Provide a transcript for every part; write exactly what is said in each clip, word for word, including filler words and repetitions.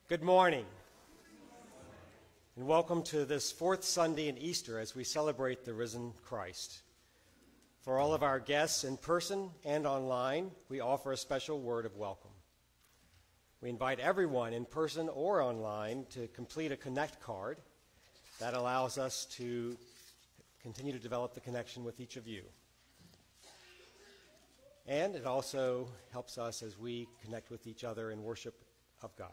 Good morning, and welcome to this fourth Sunday in Easter as we celebrate the risen Christ. For all of our guests in person and online, we offer a special word of welcome. We invite everyone in person or online to complete a Connect card that allows us to continue to develop the connection with each of you. And it also helps us as we connect with each other in worship of God.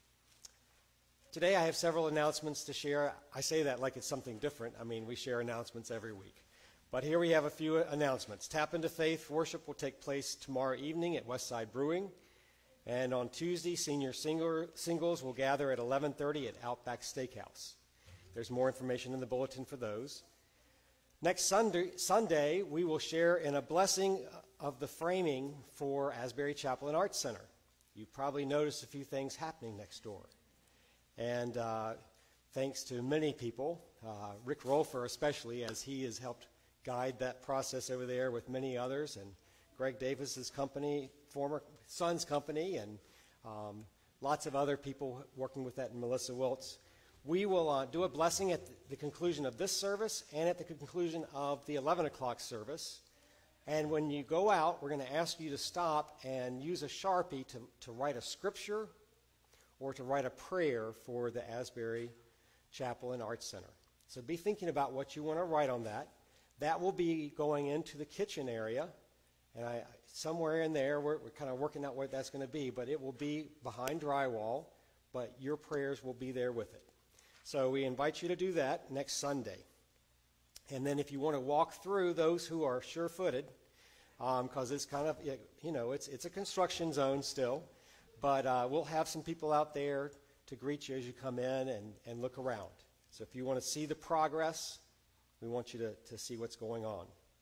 Today I have several announcements to share. I say that like it's something different. I mean, we share announcements every week. But here we have a few announcements. Tap into Faith worship will take place tomorrow evening at Westside Brewing. And on Tuesday, senior singer, singles will gather at eleven thirty at Outback Steakhouse. There's more information in the bulletin for those. Next Sunday, Sunday, we will share in a blessing of the framing for Asbury Chapel and Arts Center. You've probably noticed a few things happening next door. And uh, thanks to many people, uh, Rick Rolfer especially, as he has helped guide that process over there with many others, and Greg Davis's company, former son's company, and um, lots of other people working with that, and Melissa Wiltz. We will uh, do a blessing at the conclusion of this service and at the conclusion of the eleven o'clock service. And when you go out, we're going to ask you to stop and use a Sharpie to, to write a scripture or to write a prayer for the Asbury Chapel and Arts Center. So be thinking about what you want to write on that. That will be going into the kitchen area, and I, somewhere in there, we're, we're kind of working out where that's going to be, but it will be behind drywall, but your prayers will be there with it. So we invite you to do that next Sunday. And then if you want to walk through, those who are sure-footed, because um, it's kind of, you know, it's, it's a construction zone still, but uh, we'll have some people out there to greet you as you come in and, and look around. So if you want to see the progress, we want you to, to see what's going on.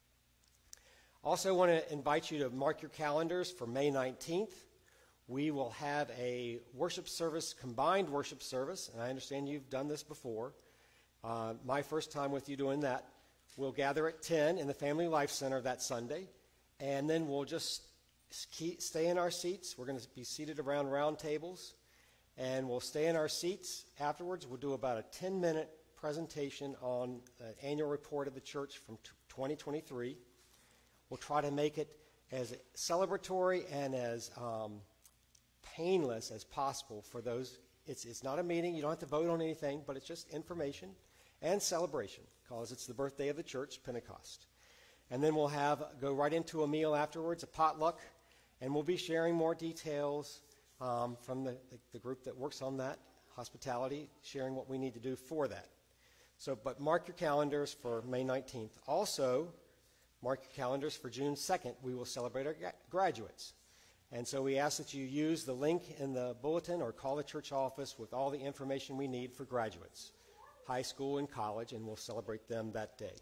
Also want to invite you to mark your calendars for May nineteenth. We will have a worship service, combined worship service, and I understand you've done this before. Uh, my first time with you doing that. We'll gather at ten in the Family Life Center that Sunday, and then we'll just Keep, stay in our seats. We're going to be seated around round tables, and we'll stay in our seats. Afterwards, we'll do about a ten-minute presentation on the annual report of the church from twenty twenty-three. We'll try to make it as celebratory and as um, painless as possible for those. It's, it's not a meeting. You don't have to vote on anything, but it's just information and celebration because it's the birthday of the church, Pentecost. And then we'll have go right into a meal afterwards, a potluck. And we'll be sharing more details um, from the, the, the group that works on that, hospitality, sharing what we need to do for that. So, but mark your calendars for May nineteenth. Also, mark your calendars for June second. We will celebrate our gra- graduates. And so we ask that you use the link in the bulletin or call the church office with all the information we need for graduates, high school and college, and we'll celebrate them that day.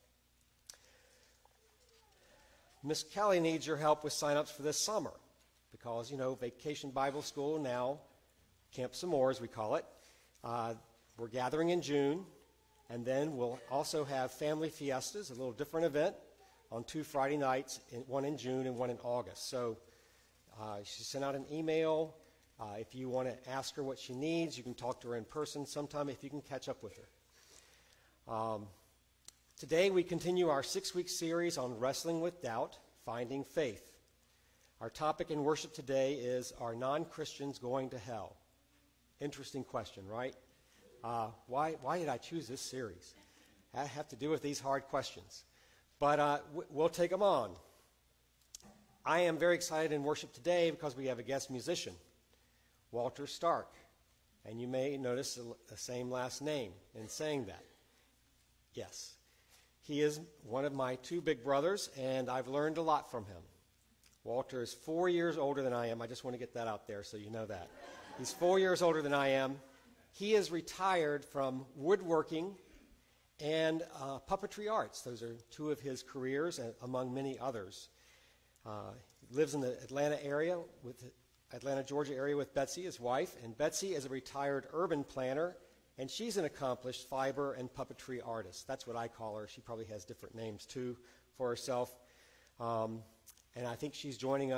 Miss Kelly needs your help with sign-ups for this summer because, you know, Vacation Bible School now, Camp Samore as we call it, uh, we're gathering in June, and then we'll also have family fiestas, a little different event, on two Friday nights, one in June and one in August. So uh, she sent out an email. Uh, if you want to ask her what she needs, you can talk to her in person sometime if you can catch up with her. Um, Today we continue our six-week series on wrestling with doubt, finding faith. Our topic in worship today is, are non-Christians going to hell? Interesting question, right? Uh, why, why did I choose this series? I have to do with these hard questions. But uh, w- we'll take them on. I am very excited in worship today because we have a guest musician, Walter Stark. And you may notice the, the same last name in saying that. Yes. He is one of my two big brothers, and I've learned a lot from him. Walter is four years older than I am. I just want to get that out there so you know that. He's four years older than I am. He is retired from woodworking and uh, puppetry arts. Those are two of his careers, uh, among many others. Uh, he lives in the Atlanta area, with Atlanta, Georgia area with Betsy, his wife. And Betsy is a retired urban planner, and she's an accomplished fiber and puppetry artist. That's what I call her. She probably has different names, too, for herself. Um, and I think she's joining us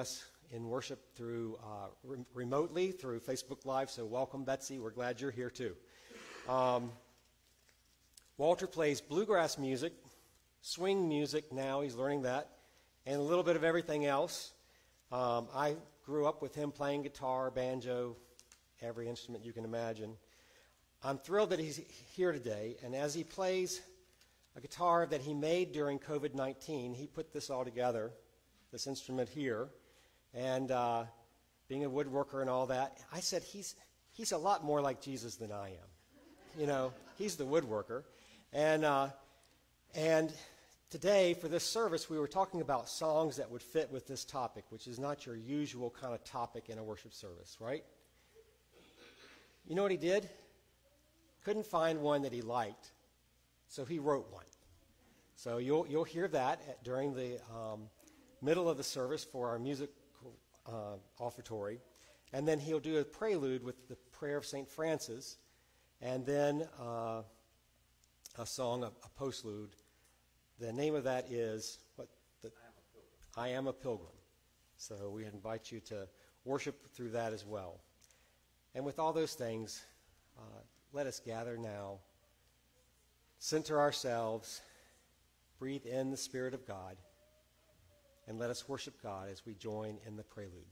in worship through uh, re- remotely through Facebook Live. So welcome, Betsy. We're glad you're here too. Um, Walter plays bluegrass music, swing music now. He's learning that, and a little bit of everything else. Um, I grew up with him playing guitar, banjo, every instrument you can imagine. I'm thrilled that he's here today, and as he plays a guitar that he made during covid nineteen, he put this all together, this instrument here, and uh, being a woodworker and all that, I said he's he's a lot more like Jesus than I am. You know, he's the woodworker. And uh, and today, for this service, we were talking about songs that would fit with this topic, which is not your usual kind of topic in a worship service, right? You know what he did? Couldn't find one that he liked, so he wrote one. So you'll you'll hear that at, during the um, middle of the service for our music uh, offertory, and then he'll do a prelude with the prayer of Saint Francis, and then uh, a song, a, a postlude. The name of that is what? The, I Am a Pilgrim. So we invite you to worship through that as well. And with all those things, uh, let us gather now, center ourselves, breathe in the Spirit of God, and let us worship God as we join in the prelude.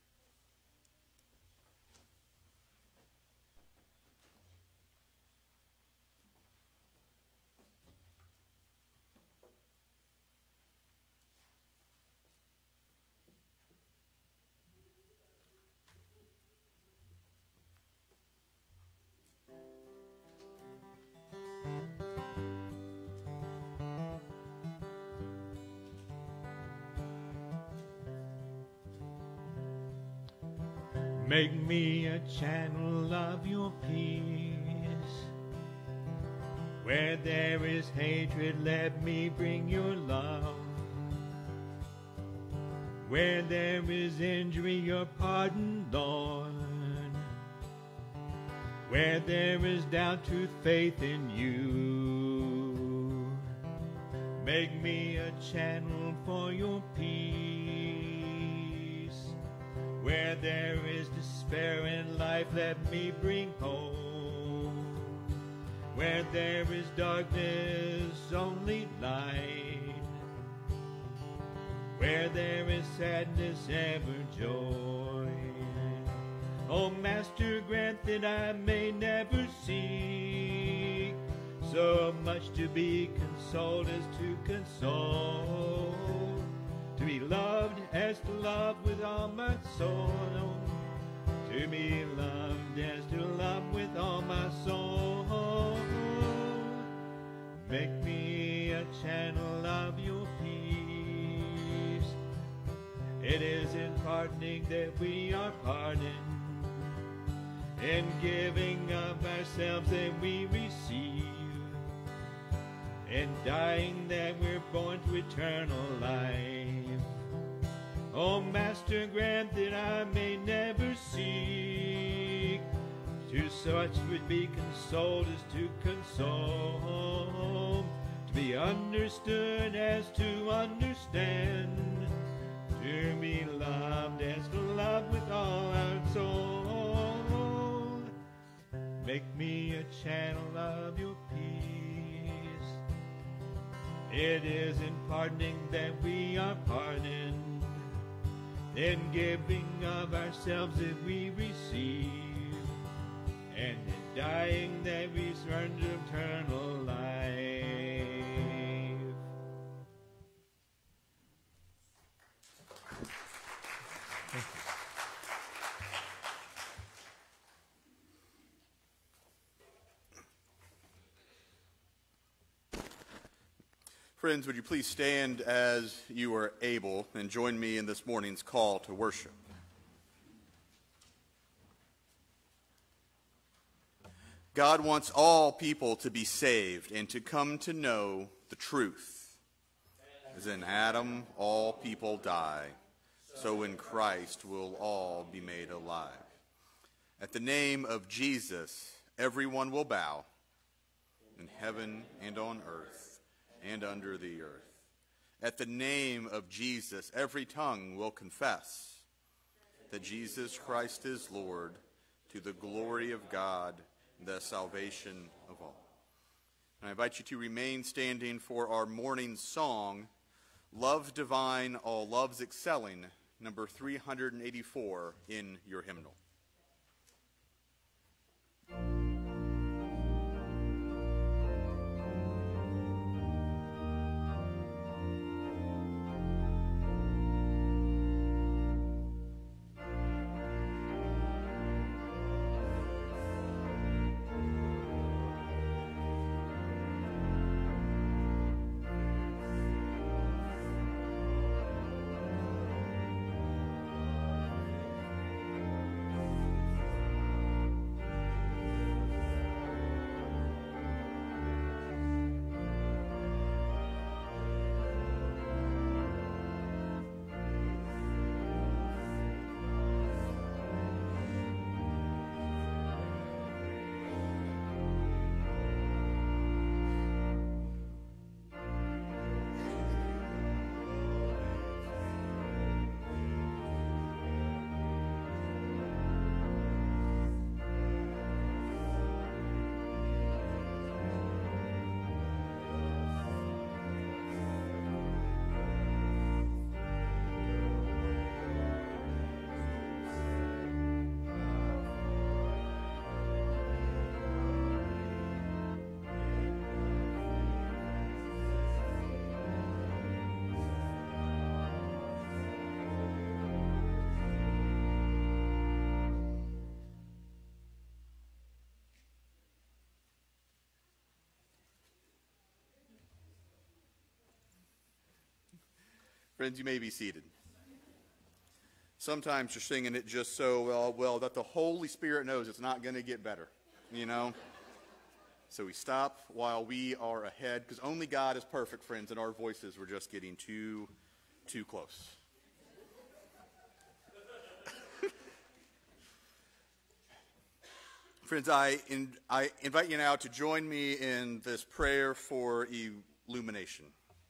Make me a channel of your peace. Where there is hatred, let me bring your love. Where there is injury, your pardon, Lord. Where there is doubt, truth, faith in you. Make me a channel for your peace. Where there is despair in life, let me bring hope. Where there is darkness, only light. Where there is sadness, ever joy. Oh, Master, grant that I may never seek so much to be consoled as to console. To be loved as to love with all my soul. To be loved as to love with all my soul. Make me a channel of your peace. It is in pardoning that we are pardoned. In giving of ourselves that we receive. In dying that we're born to eternal life. Oh, Master, grant that I may never seek to such would be consoled as to console. To be understood as to understand. To be loved as to love with all our soul. Make me a channel of your peace. It is in pardoning that we are pardoned. In giving of ourselves that we receive. And in dying that we surrender eternal life. Friends, would you please stand as you are able and join me in this morning's call to worship. God wants all people to be saved and to come to know the truth. As in Adam, all people die, so in Christ will all be made alive. At the name of Jesus, everyone will bow in heaven and on earth and under the earth. At the name of Jesus, every tongue will confess that Jesus Christ is Lord, to the glory of God, the salvation of all. And I invite you to remain standing for our morning song, Love Divine, All Loves Excelling, number three hundred eighty-four in your hymnal. Friends, you may be seated. Sometimes you're singing it just so well, well that the Holy Spirit knows it's not going to get better, you know? So we stop while we are ahead, because only God is perfect, friends, and our voices were just getting too, too close. Friends, I, in, I invite you now to join me in this prayer for illumination.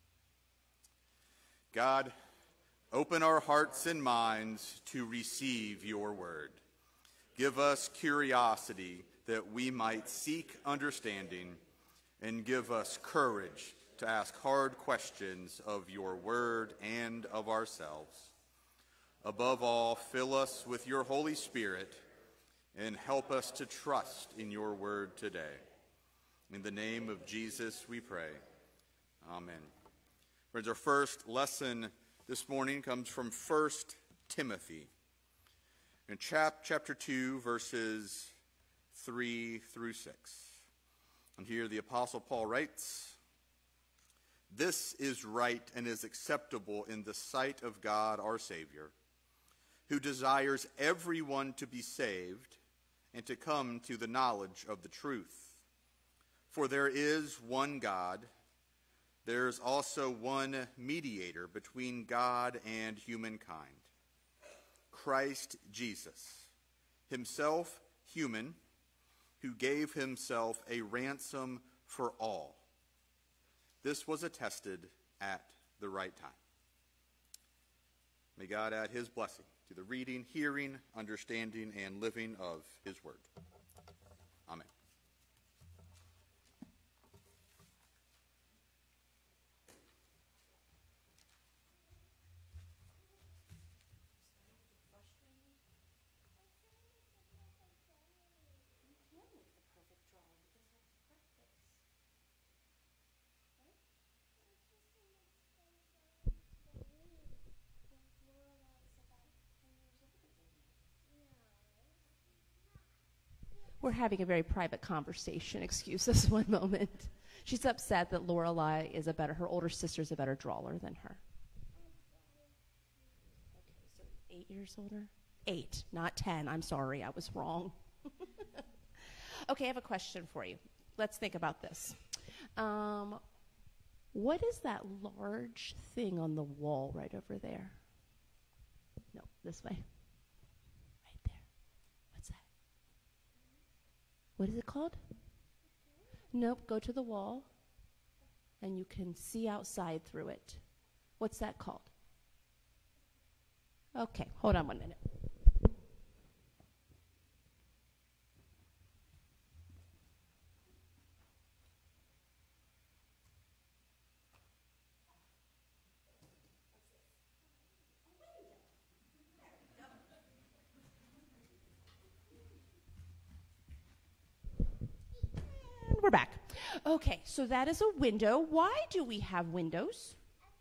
God, open our hearts and minds to receive your word. Give us curiosity that we might seek understanding, and give us courage to ask hard questions of your word and of ourselves. Above all, fill us with your Holy Spirit and help us to trust in your word today. In the name of Jesus we pray. Amen. Friends, our first lesson this morning comes from First Timothy. In chap- chapter two, verses three through six. And here the Apostle Paul writes, "This is right and is acceptable in the sight of God our Savior, who desires everyone to be saved and to come to the knowledge of the truth. For there is one God, there is also one mediator between God and humankind, Christ Jesus, himself human, who gave himself a ransom for all. This was attested at the right time." May God add his blessing to the reading, hearing, understanding, and living of his word. Amen. We're having a very private conversation. Excuse us one moment. She's upset that Lorelai is a better, her older sister's a better drawer than her. Okay, so eight years older? Eight, not ten. I'm sorry, I was wrong. Okay, I have a question for you. Let's think about this. Um, what is that large thing on the wall right over there? No, this way. What is it called? Nope, go to the wall, and you can see outside through it. What's that called? Okay, hold on one minute. we're back. Okay, so that is a window. Why do we have windows?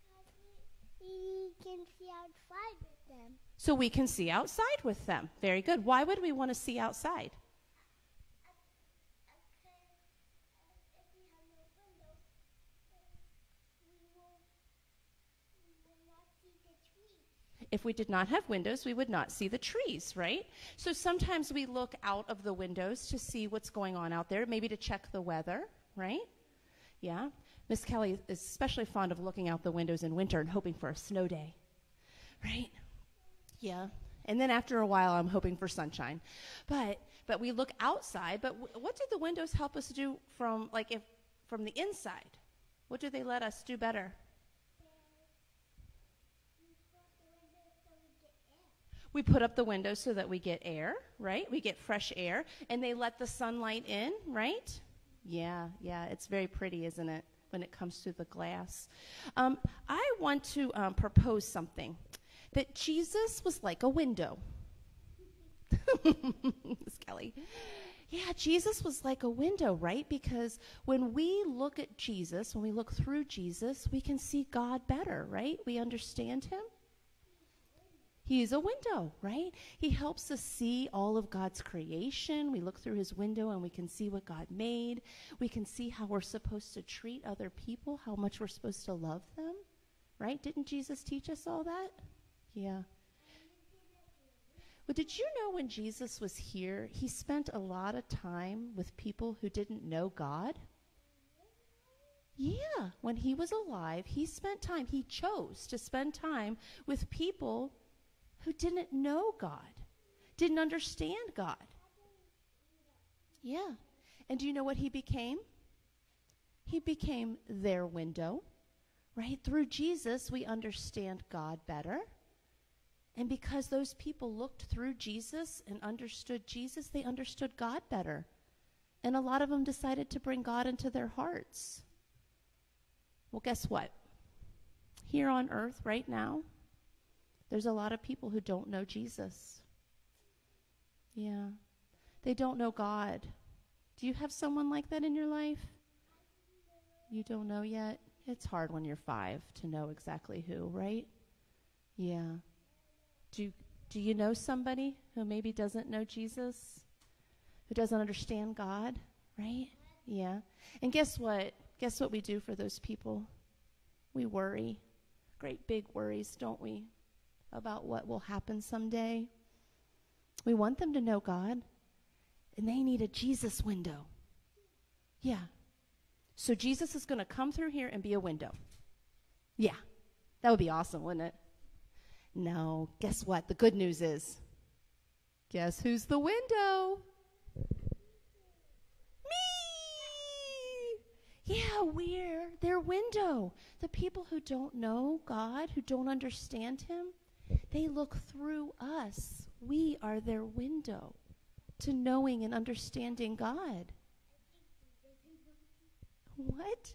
We can see outside with them. So we can see outside with them. Very good. Why would we want to see outside? If we did not have windows, we would not see the trees, right? So sometimes we look out of the windows to see what's going on out there, maybe to check the weather, right? Yeah. Miss Kelly is especially fond of looking out the windows in winter and hoping for a snow day, right? Yeah. And then after a while, I'm hoping for sunshine. But but we look outside, but w- what do the windows help us do from, like, if from the inside? What do they let us do better? We put up the windows so that we get air, right? We get fresh air, and they let the sunlight in, right? Yeah, yeah, it's very pretty, isn't it, when it comes through the glass? Um, I want to um, propose something, that Jesus was like a window. Miss Kelly. Yeah, Jesus was like a window, right? Because when we look at Jesus, when we look through Jesus, we can see God better, right? We understand him. He's a window, right? He helps us see all of God's creation. We look through his window and we can see what God made. We can see how we're supposed to treat other people, how much we're supposed to love them, right? Didn't Jesus teach us all that? Yeah. Well, did you know when Jesus was here, he spent a lot of time with people who didn't know God? Yeah, when he was alive, he spent time, he chose to spend time with people who didn't know God, didn't understand God. Yeah. And do you know what he became? He became their window, right? Through Jesus, we understand God better. And because those people looked through Jesus and understood Jesus, they understood God better. And a lot of them decided to bring God into their hearts. Well, guess what? Here on earth right now, there's a lot of people who don't know Jesus. Yeah. They don't know God. Do you have someone like that in your life? You don't know yet? It's hard when you're five to know exactly who, right? Yeah. Do, do you know somebody who maybe doesn't know Jesus? Who doesn't understand God, right? Yeah. And guess what? Guess what we do for those people? We worry. Great big worries, don't we? About what will happen someday. We want them to know God, and they need a Jesus window. Yeah. So Jesus is going to come through here and be a window. Yeah. That would be awesome, wouldn't it? No. Guess what? The good news is, guess who's the window? Yeah, we're their window. The people who don't know God, who don't understand him, they look through us. We are their window to knowing and understanding God. What?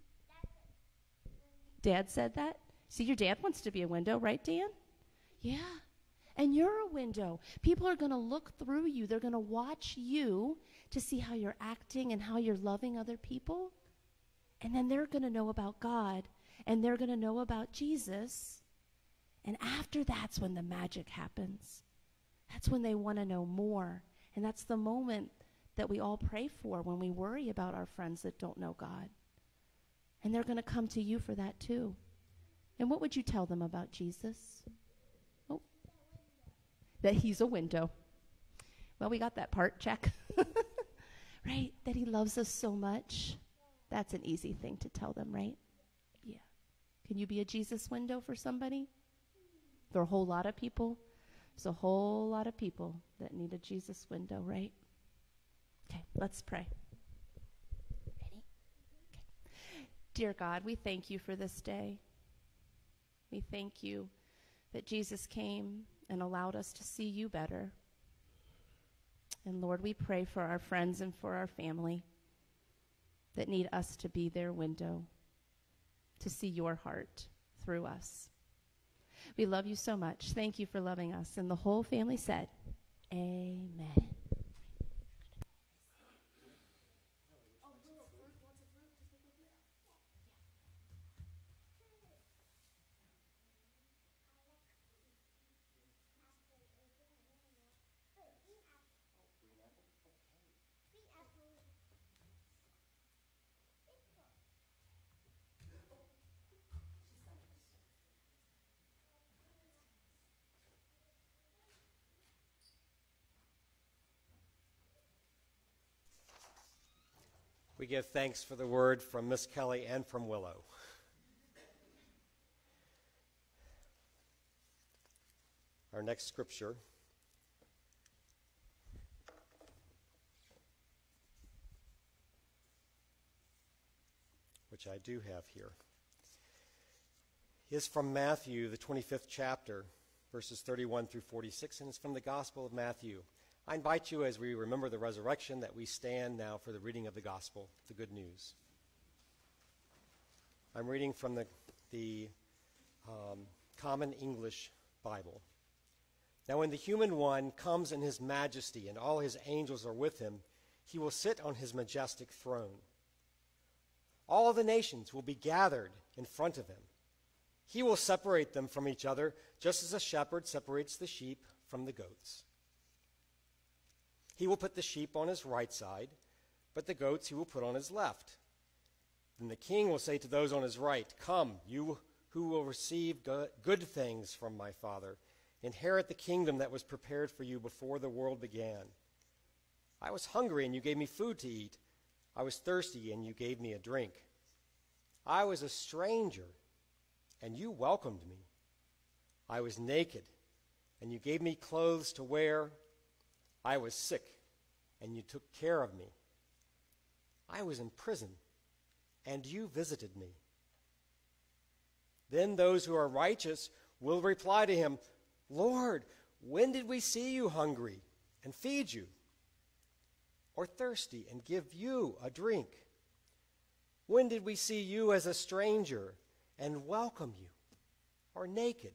Dad said that? See, your dad wants to be a window, right, Dan? Yeah. And you're a window. People are going to look through you. They're going to watch you to see how you're acting and how you're loving other people. And then they're going to know about God, and they're going to know about Jesus. And after that's when the magic happens. That's when they want to know more. And that's the moment that we all pray for when we worry about our friends that don't know God. And they're going to come to you for that too. And what would you tell them about Jesus? Oh, that he's a window. Well, we got that part, check. Right? That he loves us so much. That's an easy thing to tell them, right? Yeah. Can you be a Jesus window for somebody? There are a whole lot of people. There's a whole lot of people that need a Jesus window, right? Okay, let's pray. Ready? Okay. Dear God, we thank you for this day. We thank you that Jesus came and allowed us to see you better. And Lord, we pray for our friends and for our family that need us to be their window, to see your heart through us. We love you so much. Thank you for loving us. And the whole family said, amen. We give thanks for the word from Miss Kelly and from Willow. Our next scripture which I do have here, is from Matthew, the twenty-fifth chapter, verses thirty-one through forty-six, and it's from the Gospel of Matthew. I invite you, as we remember the resurrection, that we stand now for the reading of the Gospel, the good news. I'm reading from the, the um, Common English Bible. Now when the human one comes in his majesty and all his angels are with him, he will sit on his majestic throne. All the nations will be gathered in front of him. He will separate them from each other, just as a shepherd separates the sheep from the goats. He will put the sheep on his right side, but the goats he will put on his left. Then the king will say to those on his right, "Come, you who will receive go- good things from my Father. Inherit the kingdom that was prepared for you before the world began. I was hungry, and you gave me food to eat. I was thirsty, and you gave me a drink. I was a stranger, and you welcomed me. I was naked, and you gave me clothes to wear. I was sick, and you took care of me. I was in prison, and you visited me." Then those who are righteous will reply to him, "Lord, when did we see you hungry and feed you, or thirsty and give you a drink? When did we see you as a stranger and welcome you, or naked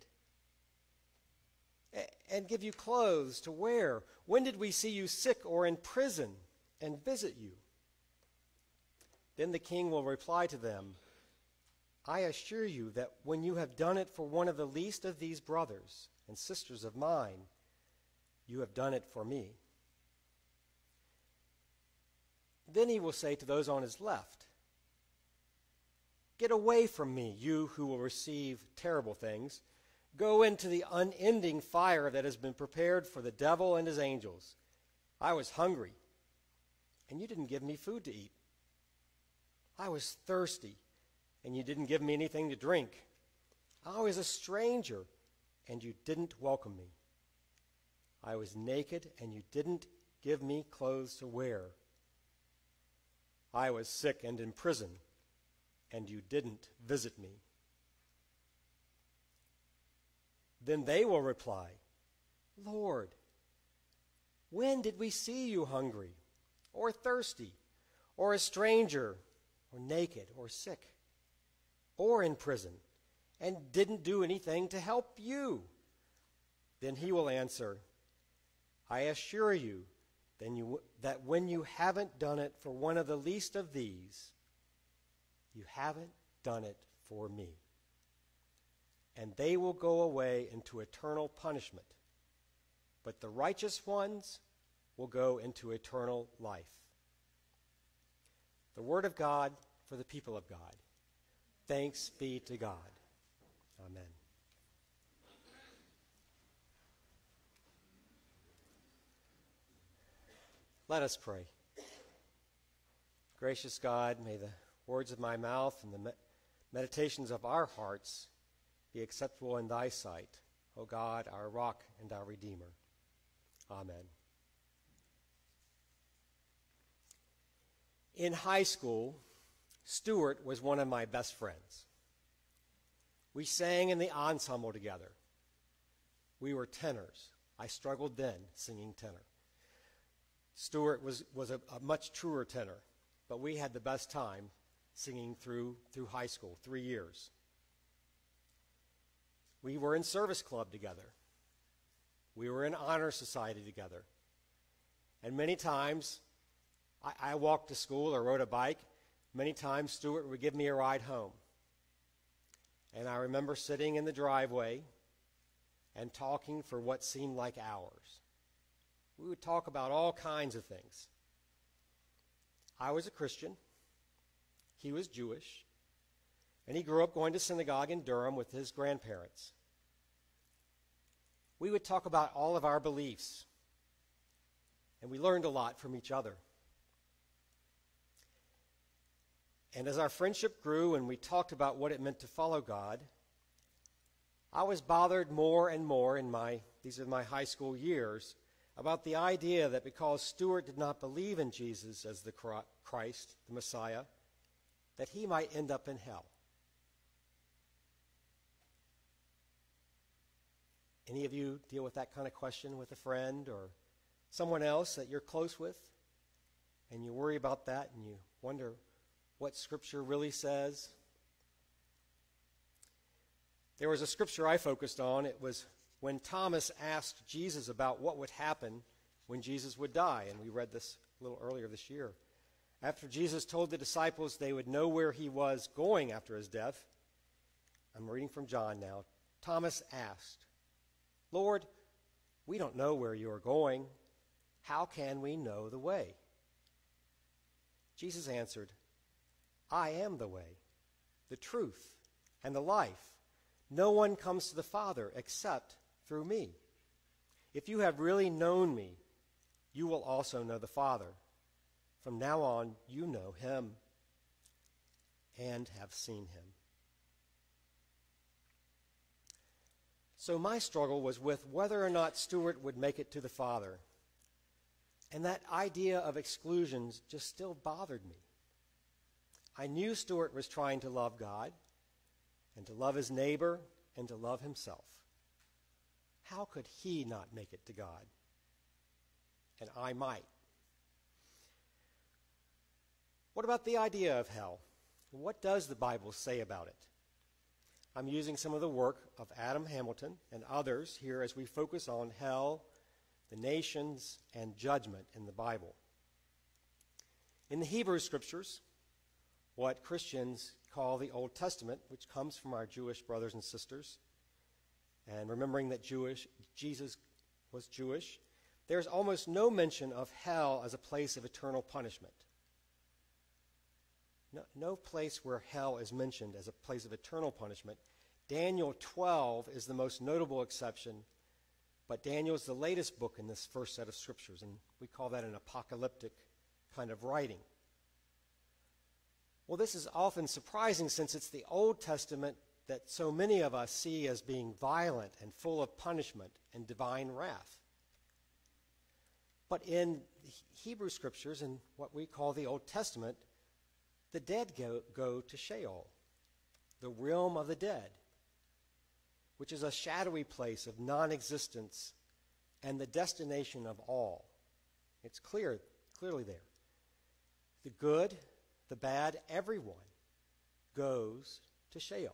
and give you clothes to wear? When did we see you sick or in prison and visit you?" Then the king will reply to them, "I assure you that when you have done it for one of the least of these brothers and sisters of mine, you have done it for me." Then he will say to those on his left, "Get away from me, you who will receive terrible things. Go into the unending fire that has been prepared for the devil and his angels. I was hungry, and you didn't give me food to eat. I was thirsty, and you didn't give me anything to drink. I was a stranger, and you didn't welcome me. I was naked, and you didn't give me clothes to wear. I was sick and in prison, and you didn't visit me." Then they will reply, "Lord, when did we see you hungry, or thirsty, or a stranger, or naked, or sick, or in prison, and didn't do anything to help you?" Then he will answer, "I assure you, then you that when you haven't done it for one of the least of these, you haven't done it for me." And they will go away into eternal punishment, but the righteous ones will go into eternal life. The word of God for the people of God. Thanks be to God. Amen. Let us pray. Gracious God, may the words of my mouth and the me- meditations of our hearts be acceptable in thy sight, O God, our rock and our redeemer. Amen. In high school, Stuart was one of my best friends. We sang in the ensemble together. We were tenors. I struggled then singing tenor. Stuart was, was a, a much truer tenor, but we had the best time singing through, through high school, three years. We were in service club together. We were in honor society together. And many times, I, I walked to school or rode a bike. Many times, Stuart would give me a ride home. And I remember sitting in the driveway and talking for what seemed like hours. We would talk about all kinds of things. I was a Christian. He was Jewish. And he grew up going to synagogue in Durham with his grandparents. We would talk about all of our beliefs. And we learned a lot from each other. And as our friendship grew and we talked about what it meant to follow God, I was bothered more and more in my, these are my high school years, about the idea that because Stuart did not believe in Jesus as the Christ, the Messiah, that he might end up in hell. Any of you deal with that kind of question with a friend or someone else that you're close with, and you worry about that and you wonder what Scripture really says? There was a scripture I focused on. It was when Thomas asked Jesus about what would happen when Jesus would die, and we read this a little earlier this year. After Jesus told the disciples they would know where he was going after his death, I'm reading from John now, Thomas asked, "Lord, we don't know where you are going. How can we know the way?" Jesus answered, "I am the way, the truth, and the life. No one comes to the Father except through me. If you have really known me, you will also know the Father. From now on, you know him and have seen him." So my struggle was with whether or not Stuart would make it to the Father. And that idea of exclusions just still bothered me. I knew Stuart was trying to love God and to love his neighbor and to love himself. How could he not make it to God? And I might. What about the idea of hell? What does the Bible say about it? I'm using some of the work of Adam Hamilton and others here as we focus on hell, the nations, and judgment in the Bible. In the Hebrew Scriptures, what Christians call the Old Testament, which comes from our Jewish brothers and sisters, and remembering that Jewish, Jesus was Jewish, there's almost no mention of hell as a place of eternal punishment. No, no place where hell is mentioned as a place of eternal punishment. Daniel twelve is the most notable exception, but Daniel is the latest book in this first set of scriptures, and we call that an apocalyptic kind of writing. Well, this is often surprising since it's the Old Testament that so many of us see as being violent and full of punishment and divine wrath. But in the Hebrew Scriptures, in what we call the Old Testament, the dead go, go to Sheol, the realm of the dead, which is a shadowy place of non-existence and the destination of all. It's clear, clearly there. The good, the bad, everyone goes to Sheol.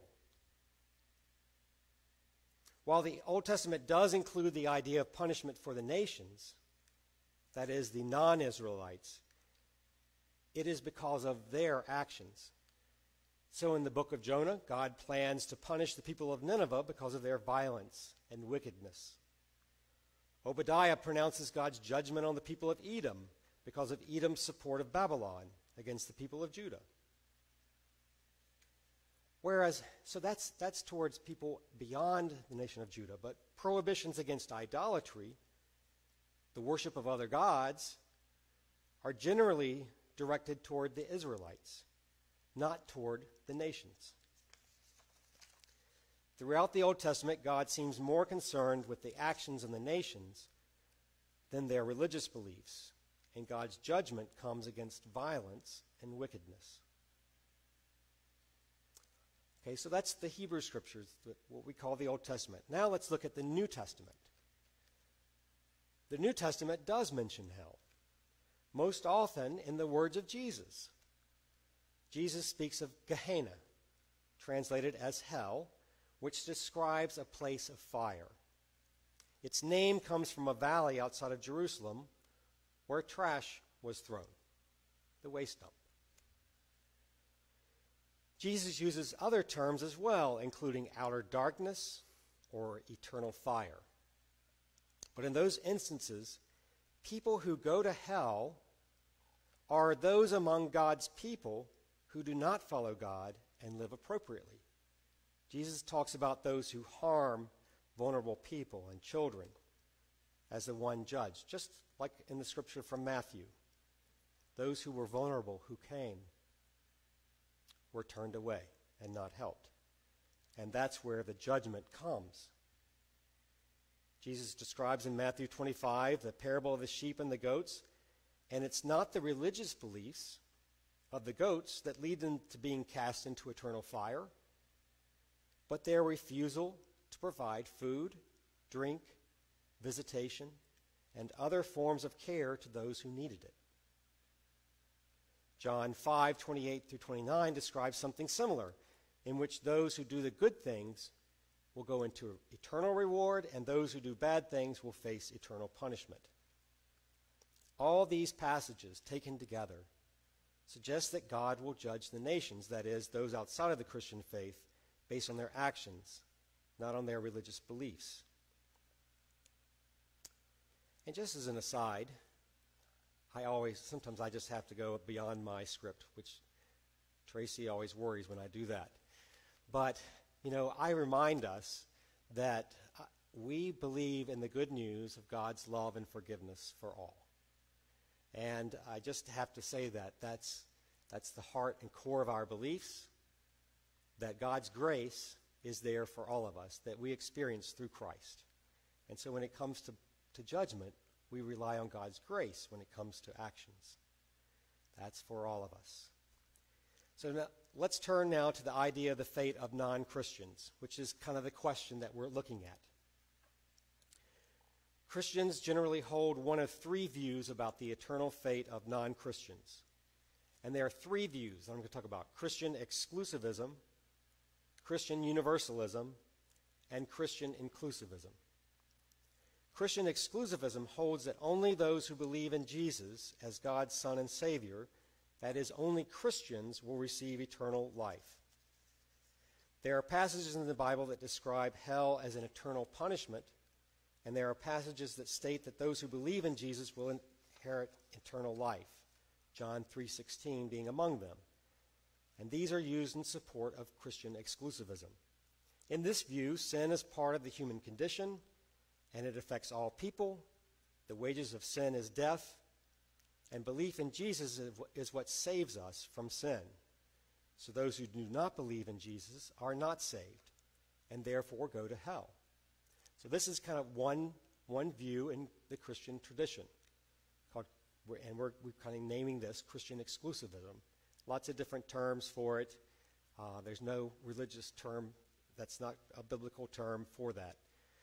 While the Old Testament does include the idea of punishment for the nations, that is, the non-Israelites, it is because of their actions. So in the book of Jonah, God plans to punish the people of Nineveh because of their violence and wickedness. Obadiah pronounces God's judgment on the people of Edom because of Edom's support of Babylon against the people of Judah. Whereas, so that's, that's towards people beyond the nation of Judah, but prohibitions against idolatry, the worship of other gods, are generally directed toward the Israelites, not toward the nations. Throughout the Old Testament, God seems more concerned with the actions of the nations than their religious beliefs, and God's judgment comes against violence and wickedness. Okay, so that's the Hebrew Scriptures, what we call the Old Testament. Now let's look at the New Testament. The New Testament does mention hell, most often in the words of Jesus. Jesus speaks of Gehenna, translated as hell, which describes a place of fire. Its name comes from a valley outside of Jerusalem where trash was thrown, the waste dump. Jesus uses other terms as well, including outer darkness or eternal fire. But in those instances, people who go to hell are those among God's people who do not follow God and live appropriately. Jesus talks about those who harm vulnerable people and children as the one judge, just like in the scripture from Matthew, those who were vulnerable who came. were turned away and not helped. And that's where the judgment comes. Jesus describes in Matthew twenty-five the parable of the sheep and the goats, and it's not the religious beliefs of the goats that lead them to being cast into eternal fire, but their refusal to provide food, drink, visitation, and other forms of care to those who needed it. John five, twenty-eight through twenty-nine describes something similar, in which those who do the good things will go into eternal reward, and those who do bad things will face eternal punishment. All these passages taken together suggest that God will judge the nations, that is, those outside of the Christian faith, based on their actions, not on their religious beliefs. And just as an aside, I always, sometimes I just have to go beyond my script, which Tracy always worries when I do that. But, you know, I remind us that uh, we believe in the good news of God's love and forgiveness for all. And I just have to say that that's, that's the heart and core of our beliefs, that God's grace is there for all of us, that we experience through Christ. And so when it comes to, to judgment, we rely on God's grace when it comes to actions. That's for all of us. So now, let's turn now to the idea of the fate of non-Christians, which is kind of the question that we're looking at. Christians generally hold one of three views about the eternal fate of non-Christians. And there are three views I'm going to talk about: Christian exclusivism, Christian universalism, and Christian inclusivism. Christian exclusivism holds that only those who believe in Jesus as God's Son and Savior, that is, only Christians, will receive eternal life. There are passages in the Bible that describe hell as an eternal punishment, and there are passages that state that those who believe in Jesus will inherit eternal life, John three sixteen being among them. And these are used in support of Christian exclusivism. In this view, sin is part of the human condition, and it affects all people. The wages of sin is death, and belief in Jesus is what saves us from sin. So those who do not believe in Jesus are not saved, and therefore go to hell. So this is kind of one, one view in the Christian tradition, called, and we're, we're kind of naming this Christian exclusivism. Lots of different terms for it. Uh, there's no religious term that's not a biblical term for that.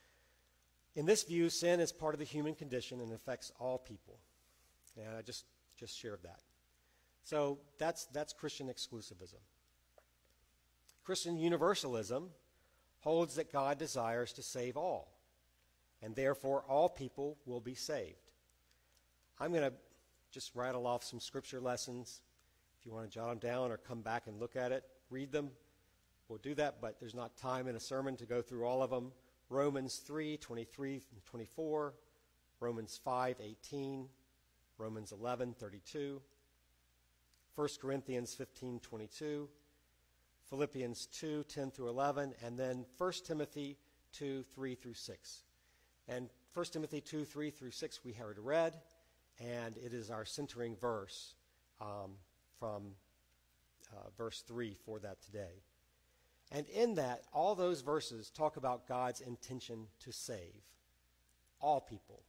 In this view, sin is part of the human condition and affects all people. And I just, just shared that. So that's, that's Christian exclusivism. Christian universalism holds that God desires to save all, and therefore all people will be saved. I'm going to just rattle off some scripture lessons. If you want to jot them down or come back and look at it, read them, we'll do that, but there's not time in a sermon to go through all of them. Romans three, twenty-three and twenty-four, Romans five, eighteen, Romans eleven, thirty-two, First Corinthians fifteen, twenty-two, Philippians two, ten through eleven, and then First Timothy two, three through six. And First Timothy two, three through six we already read, and it is our centering verse um, from uh, verse three for that today. And in that, all those verses talk about God's intention to save all people.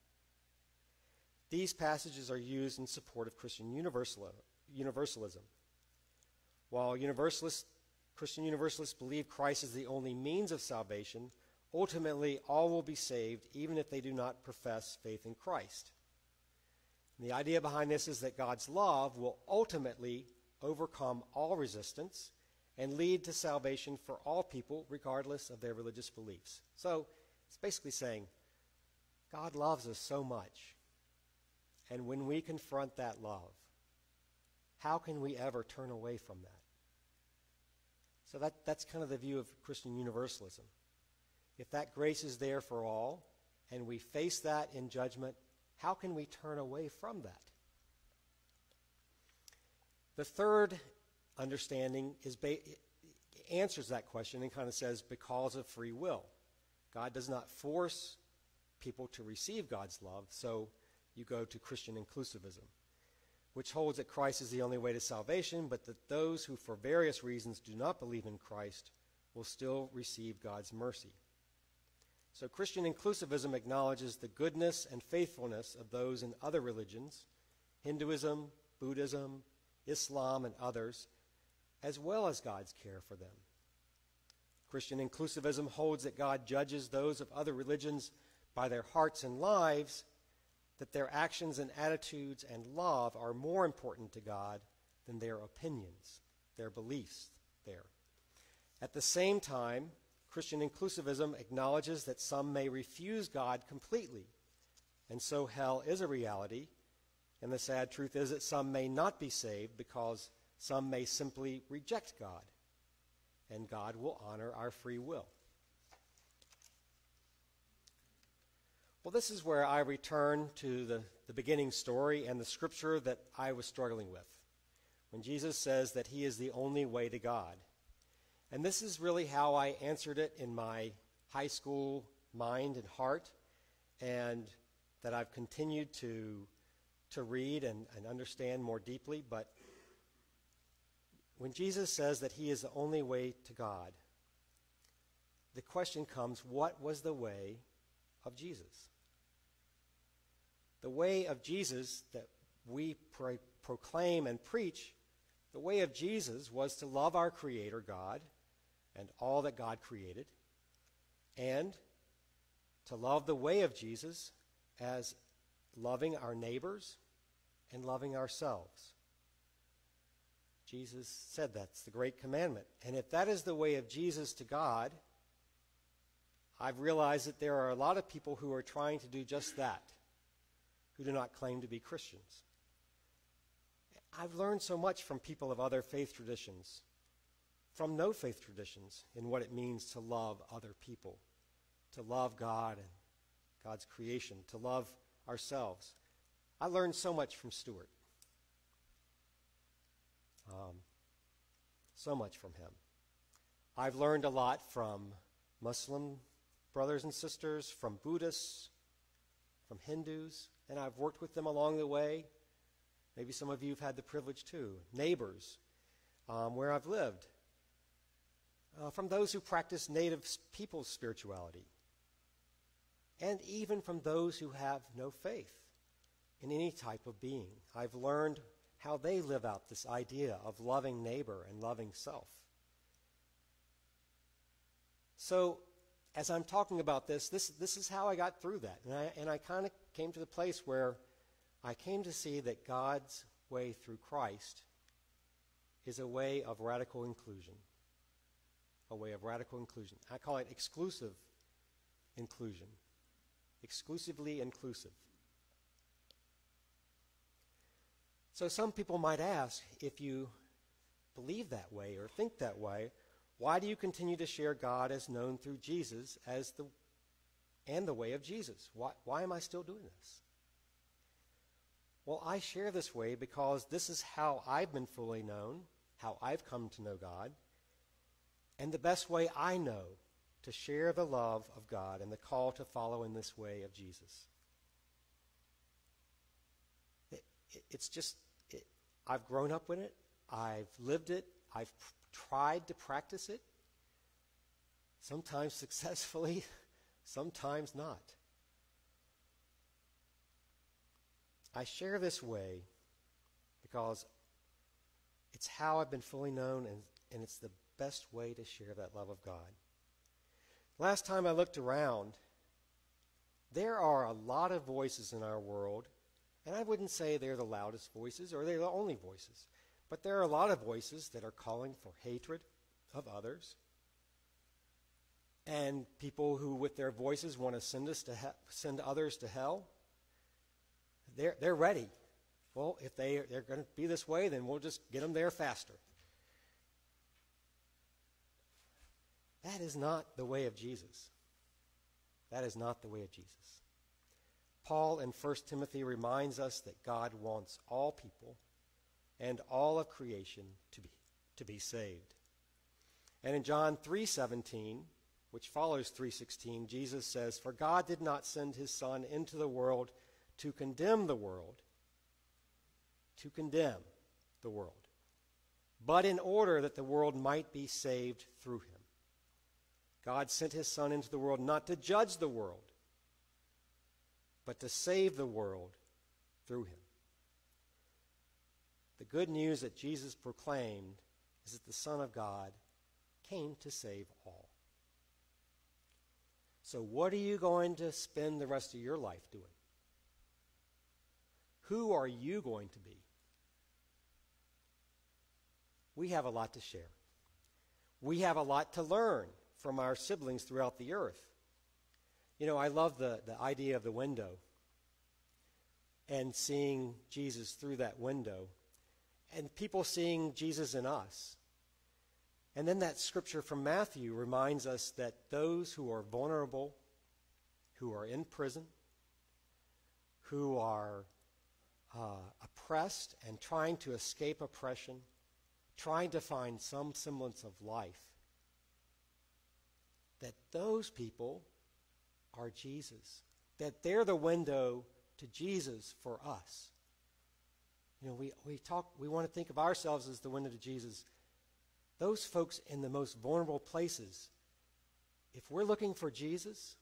These passages are used in support of Christian universalism. While universalists, Christian universalists believe Christ is the only means of salvation, ultimately all will be saved even if they do not profess faith in Christ. And the idea behind this is that God's love will ultimately overcome all resistance and lead to salvation for all people, regardless of their religious beliefs. So it's basically saying, God loves us so much, and when we confront that love, how can we ever turn away from that? So that, that's kind of the view of Christian universalism. If that grace is there for all, and we face that in judgment, how can we turn away from that? The third understanding is ba- answers that question and kind of says, because of free will. God does not force people to receive God's love, so you go to Christian inclusivism. which holds that Christ is the only way to salvation, but that those who for various reasons do not believe in Christ will still receive God's mercy. So Christian inclusivism acknowledges the goodness and faithfulness of those in other religions, Hinduism, Buddhism, Islam, and others, as well as God's care for them. Christian inclusivism holds that God judges those of other religions by their hearts and lives, that their actions and attitudes and love are more important to God than their opinions, their beliefs there. At the same time, Christian inclusivism acknowledges that some may refuse God completely, and so hell is a reality, and the sad truth is that some may not be saved because some may simply reject God, and God will honor our free will. Well, this is where I return to the, the beginning story and the scripture that I was struggling with, when Jesus says that he is the only way to God. And this is really how I answered it in my high school mind and heart, and that I've continued to, to read and, and understand more deeply. But when Jesus says that he is the only way to God, the question comes, what was the way of Jesus? The way of Jesus that we pro- proclaim and preach, the way of Jesus was to love our Creator God and all that God created, and to love the way of Jesus as loving our neighbors and loving ourselves. Jesus said that's the great commandment. And if that is the way of Jesus to God, I've realized that there are a lot of people who are trying to do just that, who do not claim to be Christians. I've learned so much from people of other faith traditions, from no faith traditions, in what it means to love other people, to love God and God's creation, to love ourselves. I learned so much from Stuart. Um, so much from him. I've learned a lot from Muslim brothers and sisters, from Buddhists, from Hindus, and I've worked with them along the way. Maybe some of you have had the privilege too. Neighbors, um, where I've lived. Uh, from those who practice native people's spirituality. And even from those who have no faith in any type of being. I've learned how they live out this idea of loving neighbor and loving self. So, as I'm talking about this, this, this is how I got through that. And I, and I kind of came to the place where I came to see that God's way through Christ is a way of radical inclusion. A way of radical inclusion. I call it exclusive inclusion. Exclusively inclusive. So some people might ask, if you believe that way or think that way, why do you continue to share God as known through Jesus as the and the way of Jesus? Why, why am I still doing this? Well, I share this way because this is how I've been fully known, how I've come to know God, and the best way I know to share the love of God and the call to follow in this way of Jesus. It, it, it's just, it, I've grown up with it. I've lived it. I've pr- tried to practice it. Sometimes successfully, sometimes not. I share this way because it's how I've been fully known, and, and it's the best way to share that love of God. Last time I looked around, there are a lot of voices in our world, and I wouldn't say they're the loudest voices or they're the only voices, but there are a lot of voices that are calling for hatred of others, and people who with their voices want to send us to he- send others to hell. They're, they're ready. Well, if they, they're going to be this way, then we'll just get them there faster. That is not the way of Jesus. That is not the way of Jesus. Paul in First Timothy reminds us that God wants all people and all of creation to be, to be saved. And in John three seventeen, which follows three sixteen, Jesus says, "For God did not send his Son into the world to condemn the world. to condemn the world, but in order that the world might be saved through him. God sent his Son into the world not to judge the world, but to save the world through him. The good news that Jesus proclaimed is that the Son of God came to save all. So what are you going to spend the rest of your life doing? Who are you going to be? We have a lot to share. We have a lot to learn from our siblings throughout the earth. You know, I love the, the idea of the window and seeing Jesus through that window and people seeing Jesus in us. And then that scripture from Matthew reminds us that those who are vulnerable, who are in prison, who are uh, oppressed and trying to escape oppression, trying to find some semblance of life, that those people are Jesus, that they're the window to Jesus for us. You know, we, we talk, we want to think of ourselves as the window to Jesus. Those folks in the most vulnerable places, if we're looking for Jesus,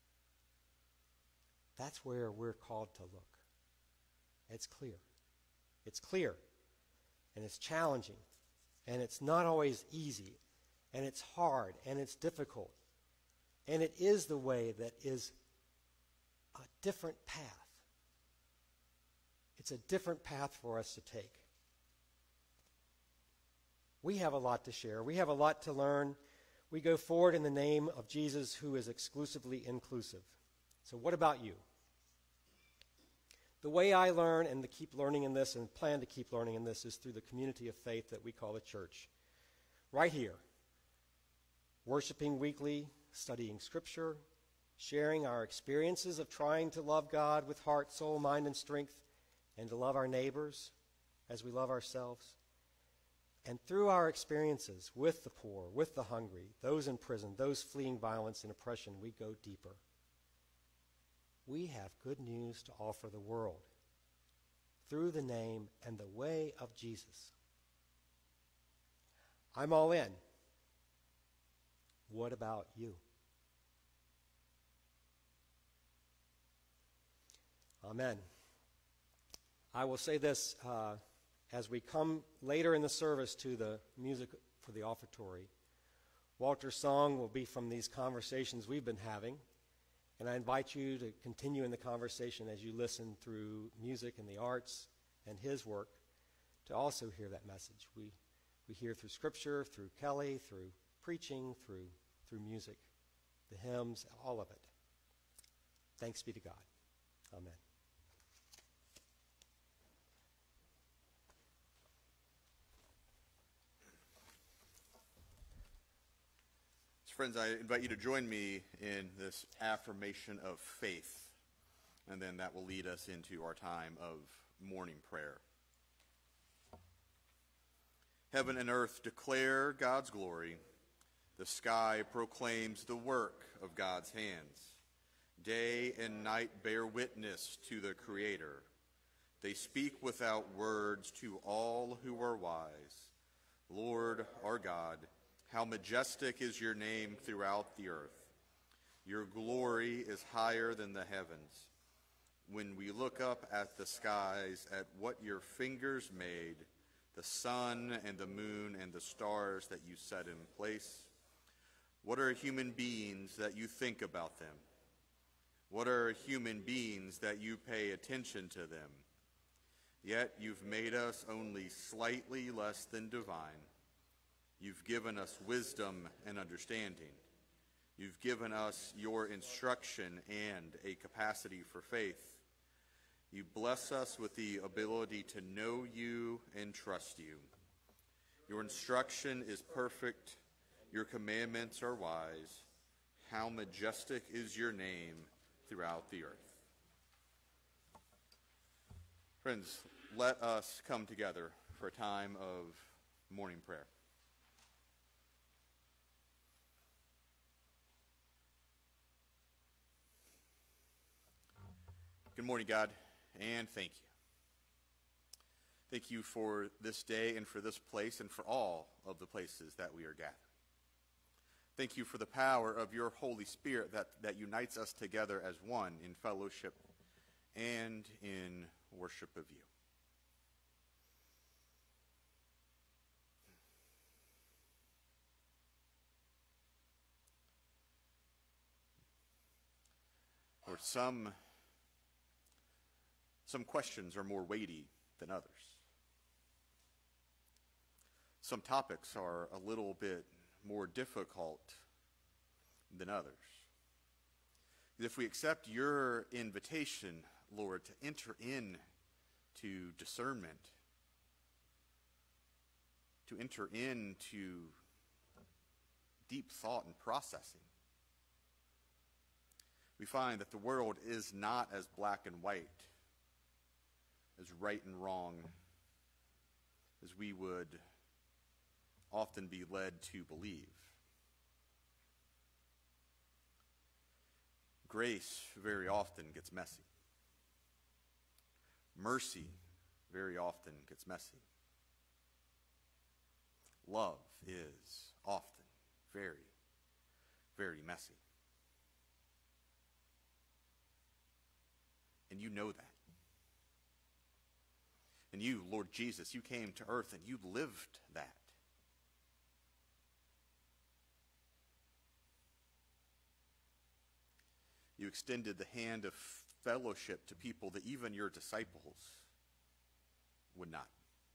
that's where we're called to look. It's clear. It's clear. And it's challenging. And it's not always easy. And it's hard. And it's difficult. And it is the way that is a different path. It's a different path for us to take. We have a lot to share. We have a lot to learn. We go forward in the name of Jesus, who is exclusively inclusive. So what about you? The way I learn and to keep learning in this and plan to keep learning in this is through the community of faith that we call the church. Right here. Worshiping weekly, studying Scripture, sharing our experiences of trying to love God with heart, soul, mind, and strength, and to love our neighbors as we love ourselves. And through our experiences with the poor, with the hungry, those in prison, those fleeing violence and oppression, we go deeper. We have good news to offer the world through the name and the way of Jesus. I'm all in. What about you? Amen. I will say this uh, as we come later in the service to the music for the offertory. Walter's song will be from these conversations we've been having, and I invite you to continue in the conversation as you listen through music and the arts and his work to also hear that message. We, we hear through Scripture, through Kelly, through preaching, through, through music, the hymns, all of it. Thanks be to God. Amen. Friends, I invite you to join me in this affirmation of faith, and then that will lead us into our time of morning prayer. Heaven and earth declare God's glory. The sky proclaims the work of God's hands. Day and night bear witness to the Creator. They speak without words to all who are wise. Lord, our God, how majestic is your name throughout the earth. Your glory is higher than the heavens. When we look up at the skies, at what your fingers made, the sun and the moon and the stars that you set in place, what are human beings that you think about them? What are human beings that you pay attention to them? Yet you've made us only slightly less than divine. You've given us wisdom and understanding. You've given us your instruction and a capacity for faith. You bless us with the ability to know you and trust you. Your instruction is perfect. Your commandments are wise. How majestic is your name throughout the earth. Friends, let us come together for a time of morning prayer. Good morning, God, and thank you. Thank you for this day and for this place and for all of the places that we are gathered. Thank you for the power of your Holy Spirit that, that unites us together as one in fellowship and in worship of you. Lord, some, some questions are more weighty than others. Some topics are a little bit more difficult than others. If we accept your invitation, Lord, to enter in to discernment, to enter into deep thought and processing, we find that the world is not as black and white, as right and wrong, as we would often be led to believe. Grace very often gets messy. Mercy very often gets messy. Love is often very, very messy. And you know that. And you, Lord Jesus, you came to earth and you lived that. You extended the hand of fellowship to people that even your disciples would not.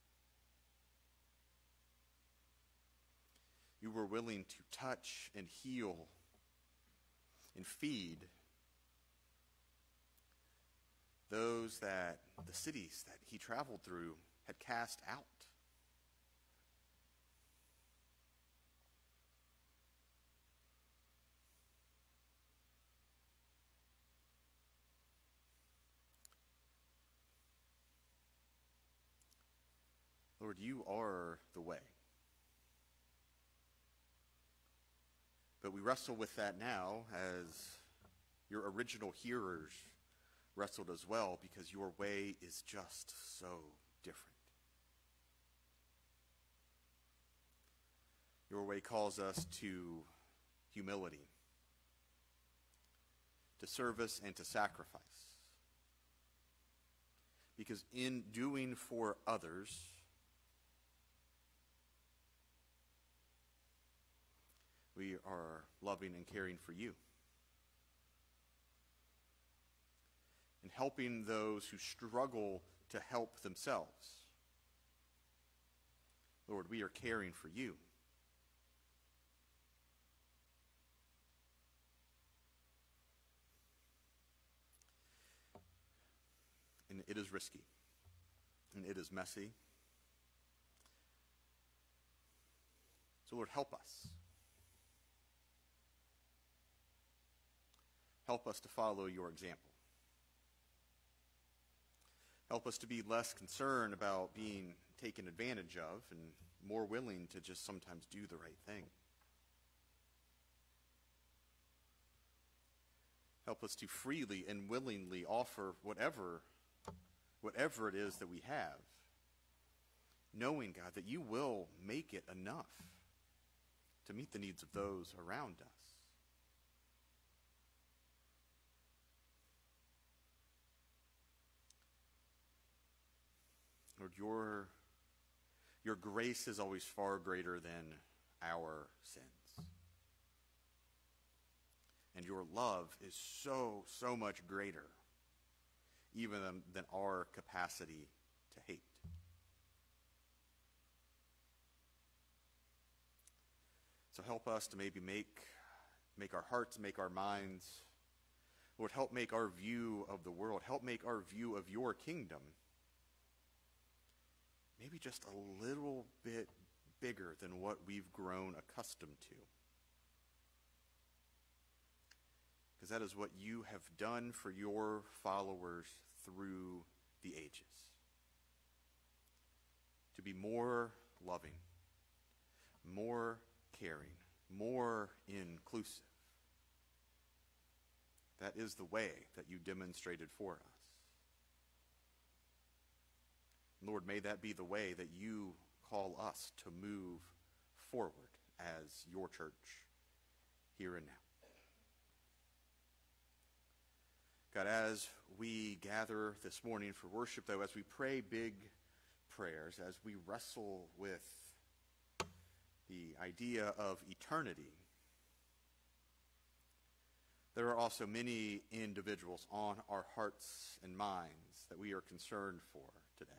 You were willing to touch and heal and feed those that the cities that he traveled through had cast out. Lord, you are the way. But we wrestle with that now as your original hearers wrestled as well, because your way is just so different. Your way calls us to humility, to service, and to sacrifice. Because in doing for others, we are loving and caring for you. And helping those who struggle to help themselves. Lord, we are caring for you. And it is risky. And it is messy. So Lord, help us. Help us to follow your example. Help us to be less concerned about being taken advantage of and more willing to just sometimes do the right thing. Help us to freely and willingly offer whatever, whatever it is that we have, knowing, God, that you will make it enough to meet the needs of those around us. Lord, your, your grace is always far greater than our sins. And your love is so, so much greater even than, than our capacity to hate. So help us to maybe make, make our hearts, make our minds, Lord, help make our view of the world, help make our view of your kingdom maybe just a little bit bigger than what we've grown accustomed to. Because that is what you have done for your followers through the ages. To be more loving, more caring, more inclusive. That is the way that you demonstrated for us. Lord, may that be the way that you call us to move forward as your church here and now. God, as we gather this morning for worship, though, as we pray big prayers, as we wrestle with the idea of eternity, there are also many individuals on our hearts and minds that we are concerned for today.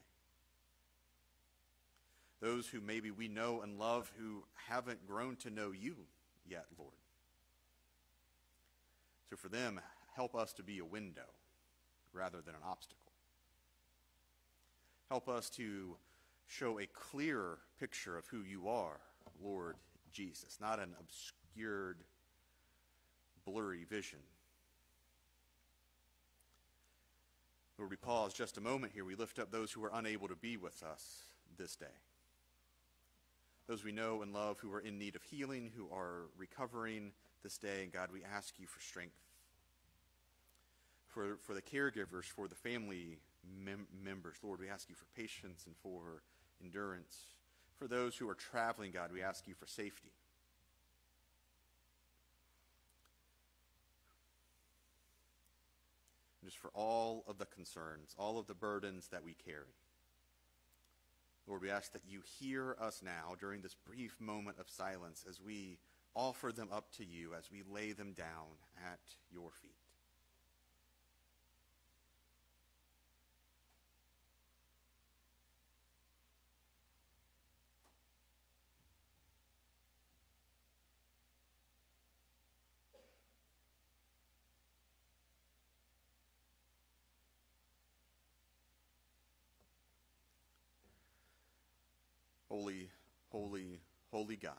Those who maybe we know and love who haven't grown to know you yet, Lord. So for them, help us to be a window rather than an obstacle. Help us to show a clearer picture of who you are, Lord Jesus, not an obscured, blurry vision. Lord, we pause just a moment here. We lift up those who are unable to be with us this day. Those we know and love who are in need of healing, who are recovering this day. And God, we ask you for strength. For, for the caregivers, for the family mem- members, Lord, we ask you for patience and for endurance. For those who are traveling, God, we ask you for safety. And just for all of the concerns, all of the burdens that we carry. Lord, we ask that you hear us now during this brief moment of silence as we offer them up to you, as we lay them down at your feet. Holy, holy, holy God,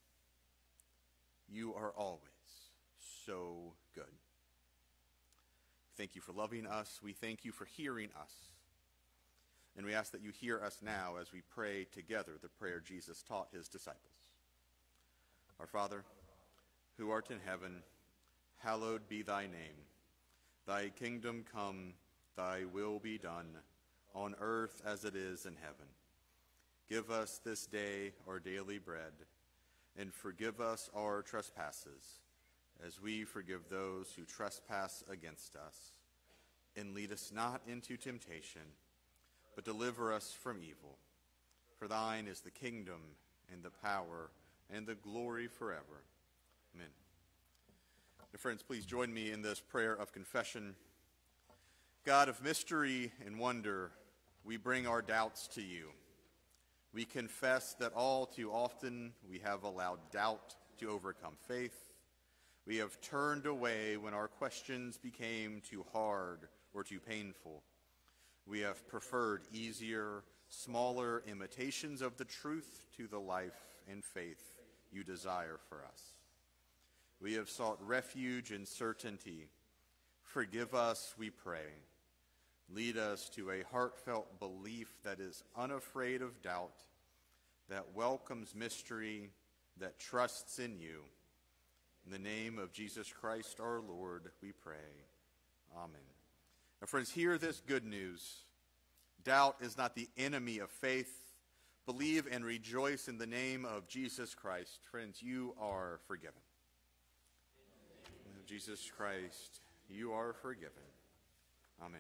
you are always so good. Thank you for loving us. We thank you for hearing us. And we ask that you hear us now as we pray together the prayer Jesus taught his disciples. Our Father, who art in heaven, hallowed be thy name. Thy kingdom come, thy will be done, on earth as it is in heaven. Give us this day our daily bread, and forgive us our trespasses, as we forgive those who trespass against us. And lead us not into temptation, but deliver us from evil. For thine is the kingdom, and the power, and the glory forever. Amen. Now, friends, please join me in this prayer of confession. God of mystery and wonder, we bring our doubts to you. We confess that all too often we have allowed doubt to overcome faith. We have turned away when our questions became too hard or too painful. We have preferred easier, smaller imitations of the truth to the life and faith you desire for us. We have sought refuge in certainty. Forgive us, we pray. Lead us to a heartfelt belief that is unafraid of doubt, that welcomes mystery, that trusts in you. In the name of Jesus Christ our Lord, we pray. Amen. Now, friends, hear this good news. Doubt is not the enemy of faith. Believe and rejoice in the name of Jesus Christ. Friends, you are forgiven. In the name of Jesus Christ, you are forgiven. Amen.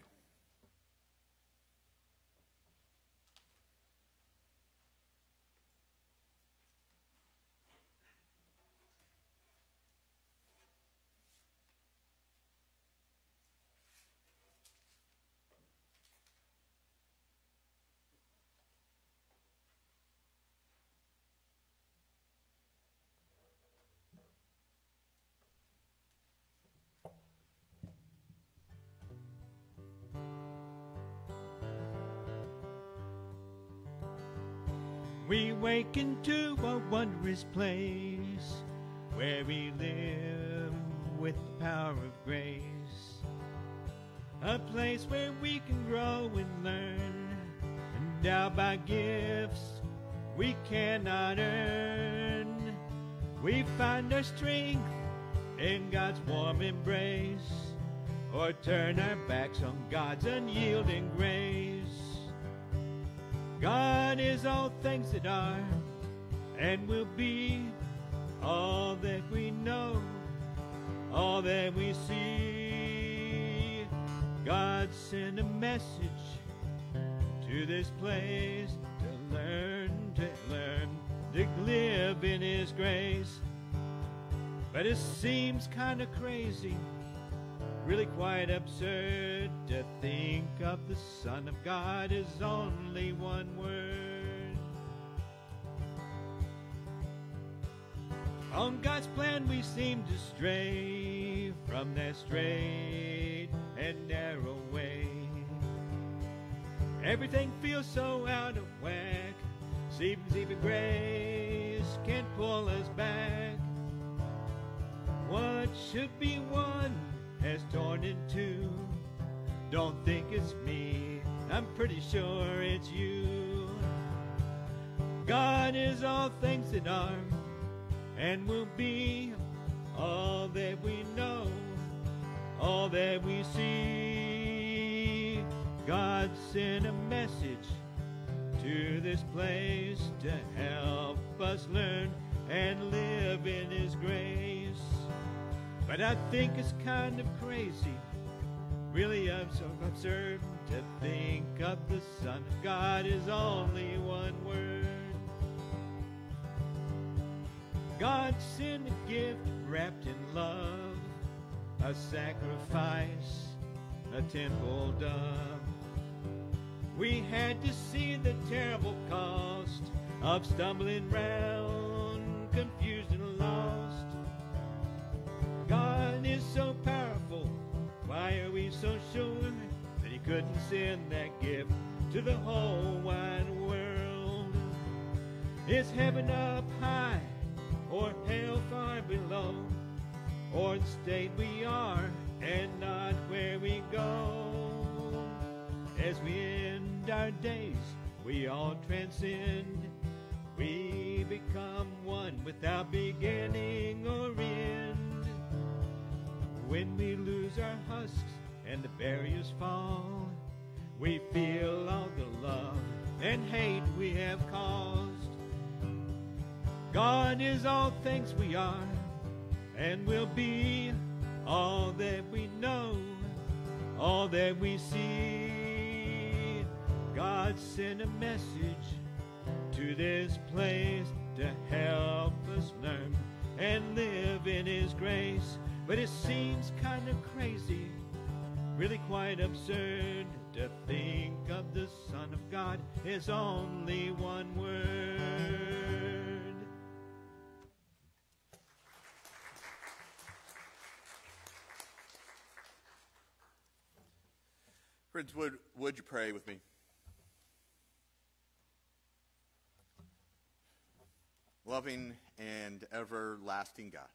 We wake into a wondrous place where we live with the power of grace. A place where we can grow and learn, endowed by gifts we cannot earn. We find our strength in God's warm embrace, or turn our backs on God's unyielding grace. God is all things that are and will be, all that we know, all that we see. God sent a message to this place to learn, to learn, to live in His grace. But it seems kind of crazy, really quite absurd, to think of the Son of God as only one word. On God's plan we seem to stray from that straight and narrow way. Everything feels so out of whack, seems even grace can't pull us back. What should be one has torn in two. Don't think it's me, I'm pretty sure it's you. God is all things that are and will be, all that we know, all that we see. God sent a message to this place to help us learn and live in His grace. But I think it's kind of crazy, really absurd, to think of the Son of God as only one word. God sent a gift wrapped in love, a sacrifice, a temple dove. We had to see the terrible cost of stumbling round, confused and lost. God is so powerful, why are we so sure that He couldn't send that gift to the whole wide world? Is heaven up high, or hell far below, or the state we are and not where we go? As we end our days, we all transcend. We become one without beginning or end. When we lose our husks and the barriers fall, we feel all the love and hate we have caused. God is all things we are and will be, all that we know, all that we see. God sent a message to this place to help us learn and live in His grace. But it seems kind of crazy, really quite absurd, to think of the Son of God as only one word. Friends, would, would you pray with me? Loving and everlasting God,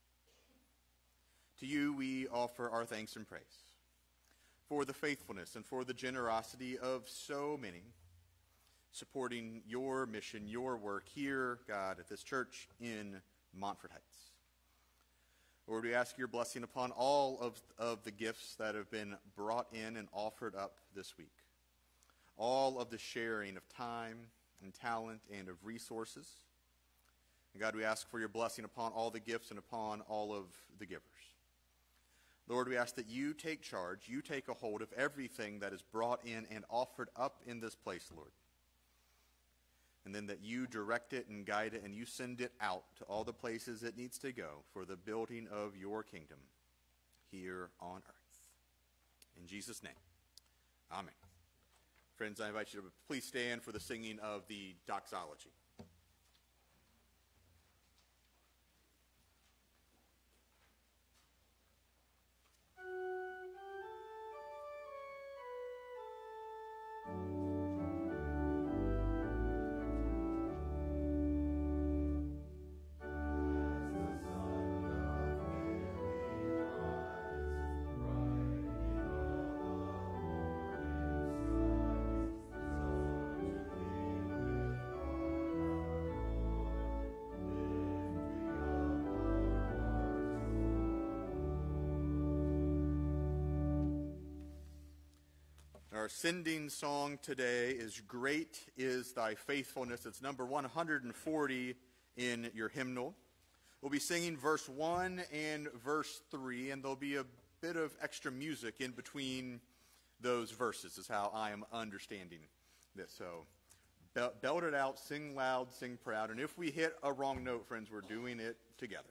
to you we offer our thanks and praise for the faithfulness and for the generosity of so many supporting your mission, your work here, God, at this church in Montford Heights. Lord, we ask your blessing upon all of, of the gifts that have been brought in and offered up this week. All of the sharing of time and talent and of resources. And God, we ask for your blessing upon all the gifts and upon all of the givers. Lord, we ask that you take charge, you take a hold of everything that is brought in and offered up in this place, Lord. And then that you direct it and guide it and you send it out to all the places it needs to go for the building of your kingdom here on earth. In Jesus' name, amen. Friends, I invite you to please stand for the singing of the doxology. Thank Our sending song today is Great is Thy Faithfulness. It's number one hundred forty in your hymnal. We'll be singing verse one and verse three, and there'll be a bit of extra music in between those verses is how I am understanding this. So belt, belt it out, sing loud, sing proud. And if we hit a wrong note, friends, we're doing it together.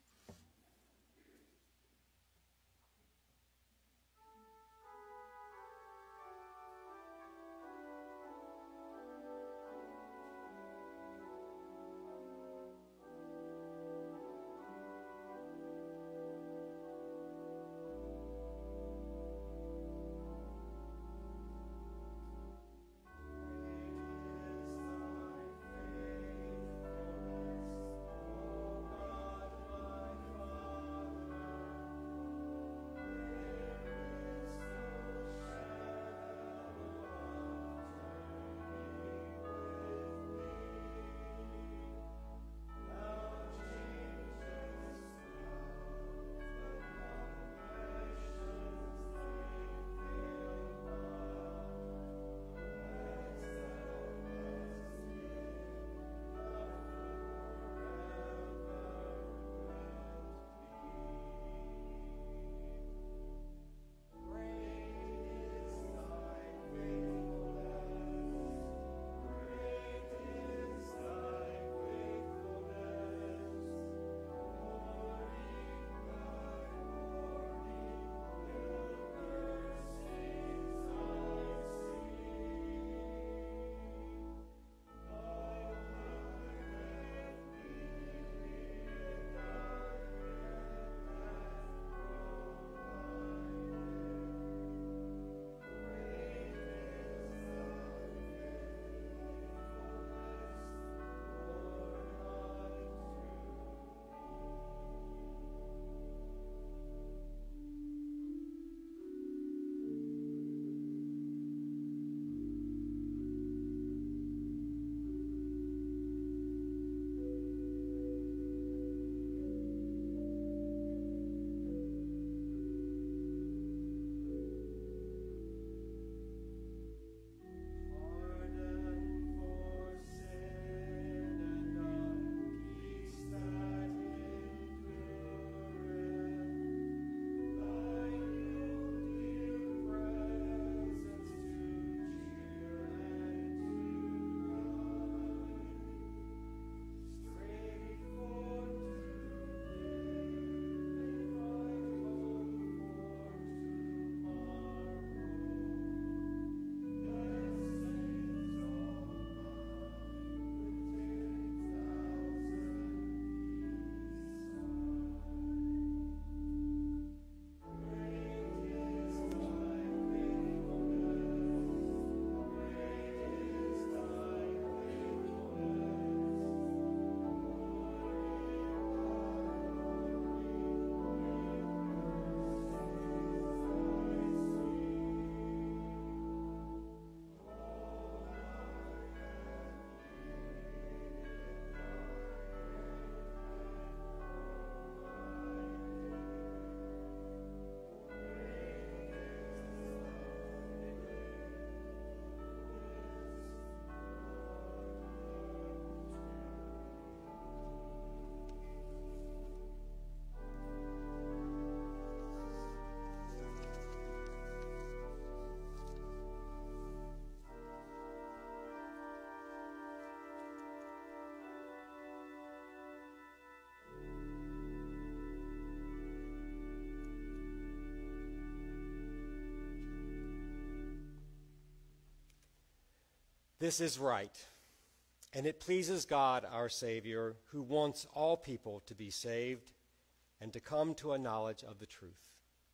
This is right, and it pleases God, our Savior, who wants all people to be saved and to come to a knowledge of the truth.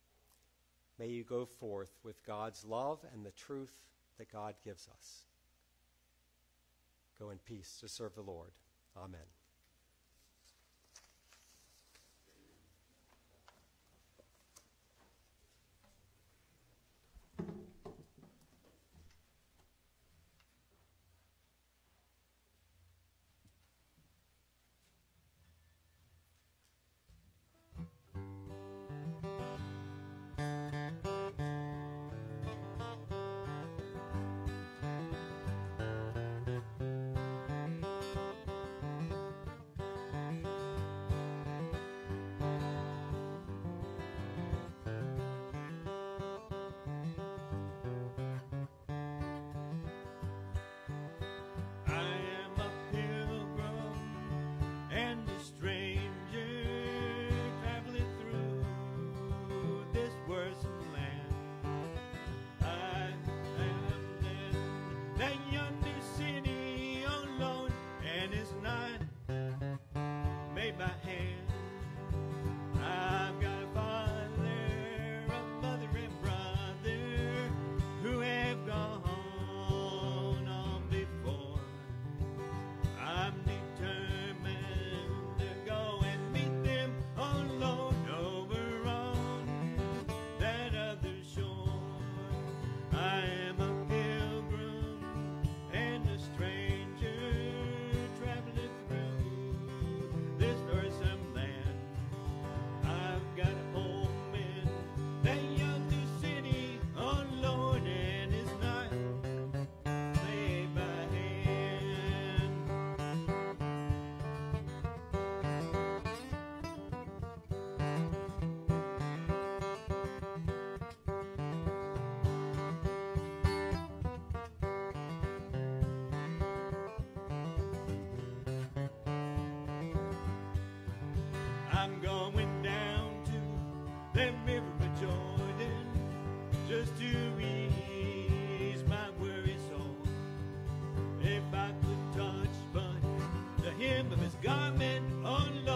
May you go forth with God's love and the truth that God gives us. Go in peace to serve the Lord. Amen. garment on